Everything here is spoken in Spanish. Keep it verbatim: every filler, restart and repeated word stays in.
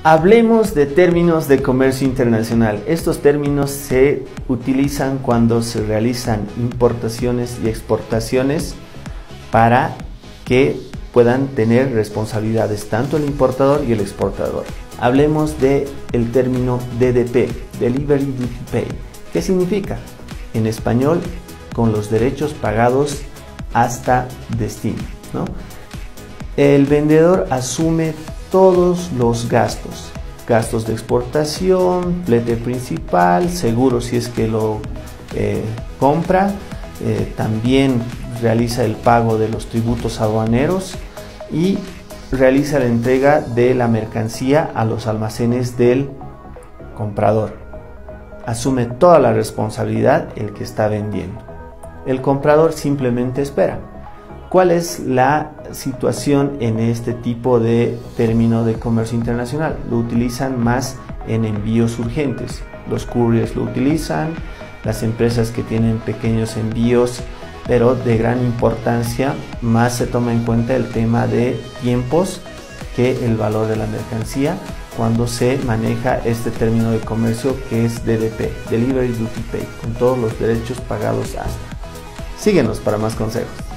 Hablemos de términos de comercio internacional. Estos términos se utilizan cuando se realizan importaciones y exportaciones para que puedan tener responsabilidades tanto el importador y el exportador. Hablemos de el término D D P, Delivery Duty Paid. ¿Qué significa? En español, con los derechos pagados hasta destino, ¿no? El vendedor asume todos los gastos, gastos de exportación, flete principal, seguro si es que lo eh, compra, eh, también realiza el pago de los tributos aduaneros y realiza la entrega de la mercancía a los almacenes del comprador. Asume toda la responsabilidad el que está vendiendo. El comprador simplemente espera. ¿Cuál es la situación en este tipo de término de comercio internacional? Lo utilizan más en envíos urgentes. Los couriers lo utilizan, las empresas que tienen pequeños envíos, pero de gran importancia, más se toma en cuenta el tema de tiempos que el valor de la mercancía cuando se maneja este término de comercio que es D D P, Delivery Duty Paid, con todos los derechos pagados hasta. Síguenos para más consejos.